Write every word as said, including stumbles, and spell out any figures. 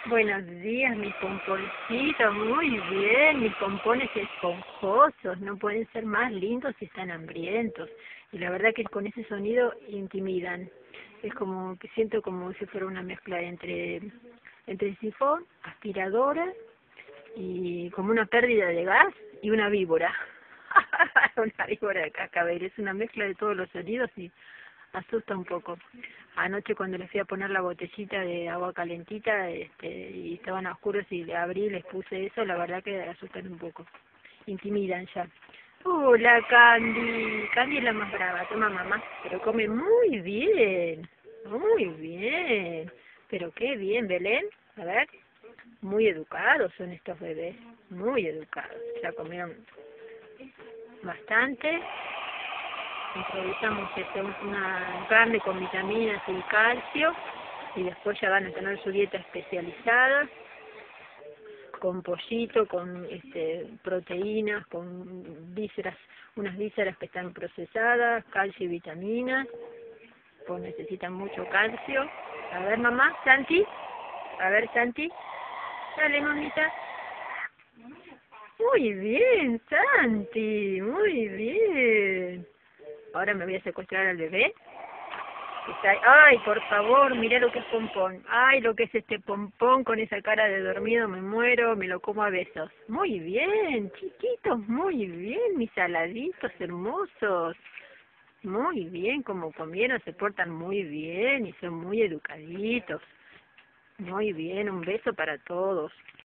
Buenos días, mis pomponcitos, muy bien, mis pompones esponjosos, no pueden ser más lindos si están hambrientos. Y la verdad que con ese sonido intimidan. Es como que siento como si fuera una mezcla entre, entre sifón, aspiradora y como una pérdida de gas y una víbora. Una víbora de cascabel, es una mezcla de todos los sonidos y asusta un poco. Anoche cuando les fui a poner la botellita de agua calentita, este, y estaban oscuros y le abrí y les puse eso, la verdad que asustan un poco. Intimidan ya. Hola, Candy. Candy es la más brava. Toma, mamá. Pero come muy bien. Muy bien. Pero qué bien, Belén. A ver. Muy educados son estos bebés. Muy educados. Ya comieron bastante. Improvisamos este, una carne con vitaminas y calcio y después ya van a tener su dieta especializada con pollito, con este, proteínas, con vísceras, unas vísceras que están procesadas, calcio y vitaminas, pues necesitan mucho calcio. A ver, mamá, Santi, a ver, Santi, dale, mamita. Muy bien, Santi, muy bien. Ahora me voy a secuestrar al bebé. Está, ay, por favor, mirá lo que es Pompón. Ay, lo que es este Pompón con esa cara de dormido, me muero, me lo como a besos. Muy bien, chiquitos, muy bien, mis saladitos hermosos. Muy bien, como comieron, se portan muy bien y son muy educaditos. Muy bien, un beso para todos.